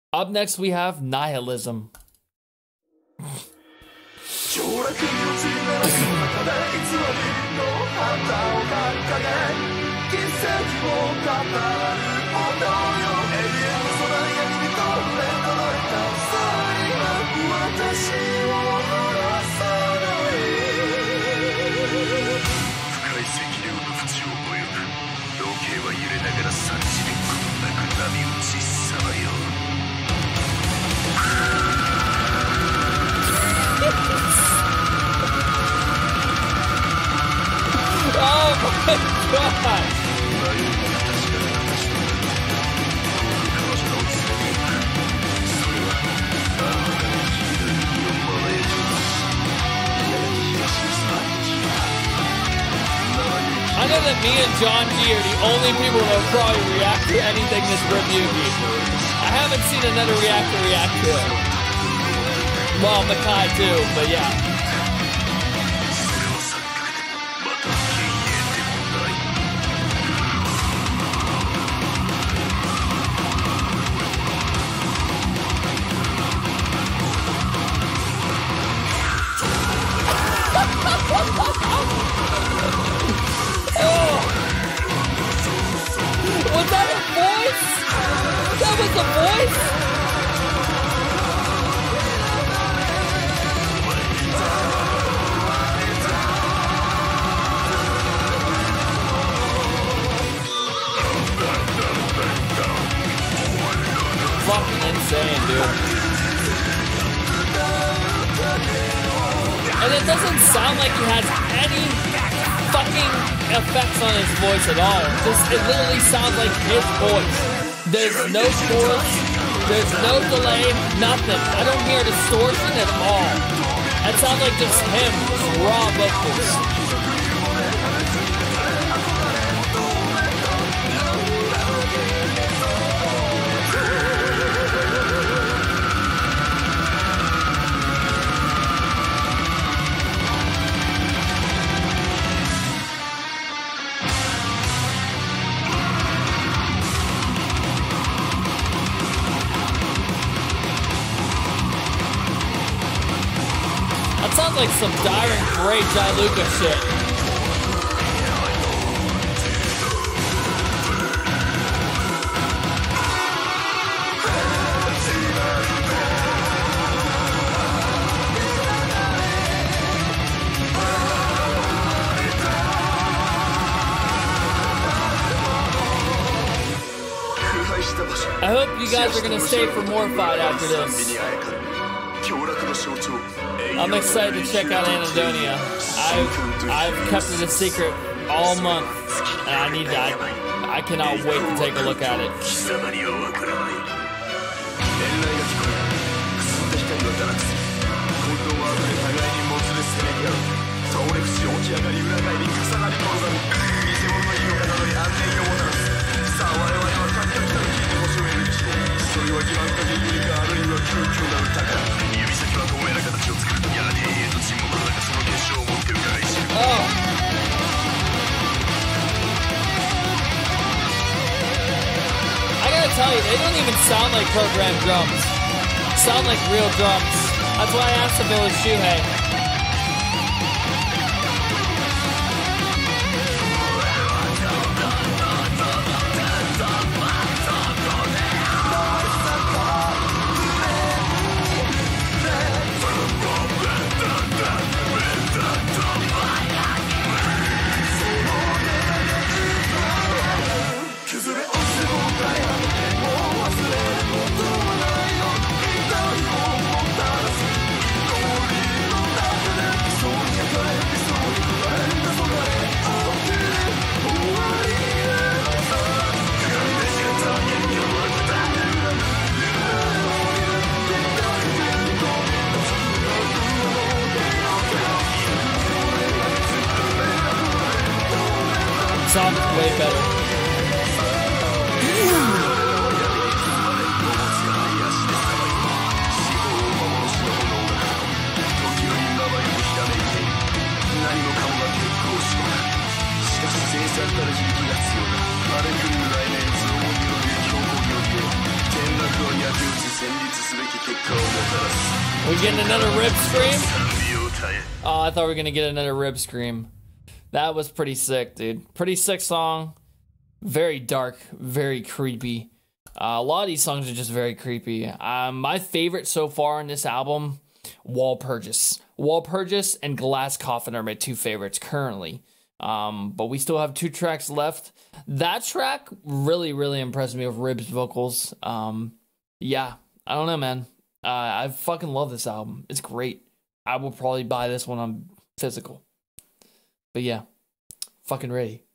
Up next, we have nihilism. Oh my god! I know that me and John G are the only people that will probably react to anything that's review-y. I haven't seen another reactor react to it. Well, Makai too, but yeah. Was that a voice? That was a voice? Fucking insane, dude. And it doesn't sound like he has any fucking effects on his voice at all. It literally sounds like his voice. There's no chorus, there's no delay, nothing. I don't hear distortion at all. It sounds like just him, just raw vocals. Sounds like some dire and great Gianluca shit. I hope you guys are gonna stay for more fight after this. I'm excited to check out Anadonia. I've kept it a secret all month, and I cannot wait to take a look at it. Oh. I gotta tell you, they don't even sound like programmed drums. Sound like real drums. That's why I asked if it was Shuhei. We getting another rib scream? Oh, I thought we were gonna get another rib scream. That was pretty sick, dude. Pretty sick song. Very dark, very creepy. A lot of these songs are just very creepy. My favorite so far in this album, Walpurgis. Walpurgis and Glass Coffin are my two favorites currently. But we still have 2 tracks left. That track really, really impressed me with Rib's vocals. Yeah, I don't know, man. I fucking love this album. It's great. I will probably buy this one on physical. But yeah, fucking ready.